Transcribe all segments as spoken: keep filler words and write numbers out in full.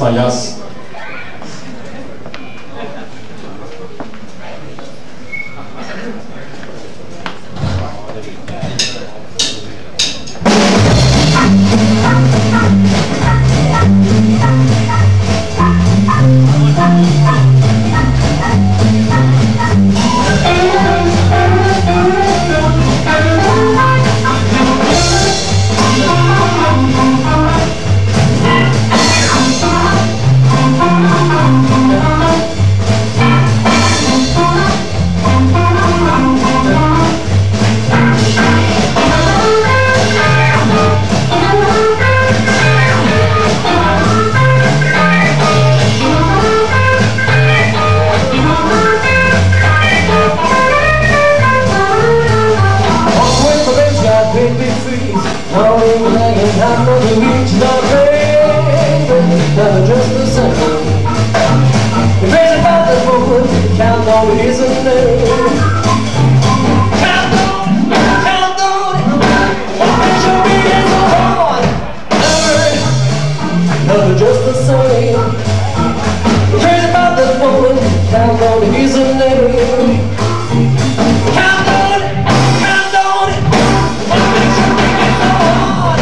fallas. I'm gonna reach the grave, never just the same. The crazy about this woman, count on his name. Count on it, count on it, what makes you beat so hard? Never, never just the same. The crazy about this woman, count on his name. Count on it, count on it, what makes you beat so hard?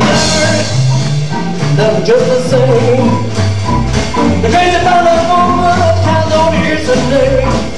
Never just the same. The crazy about that woman, count on his name.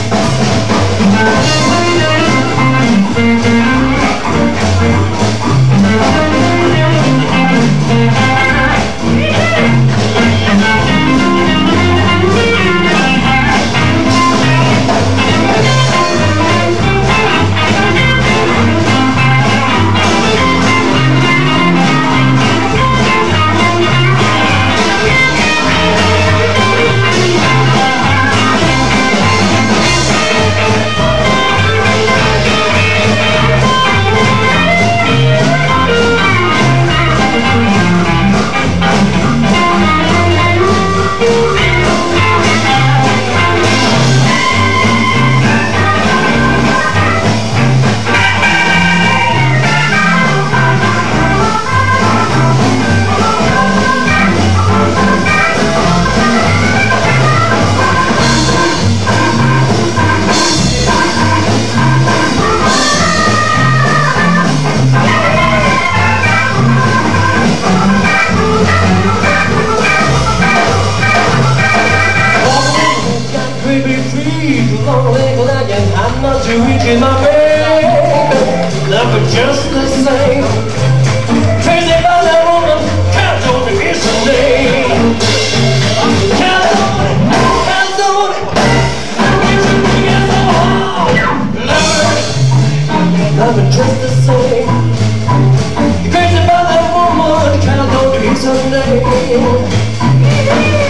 I'm not too weak in my baby, never just the same. Crazy about that woman, count on it, it's her name. Count on it, count on it, it's a big and so hard. Never, never just the same. Crazy about that woman, count on it, it's her name.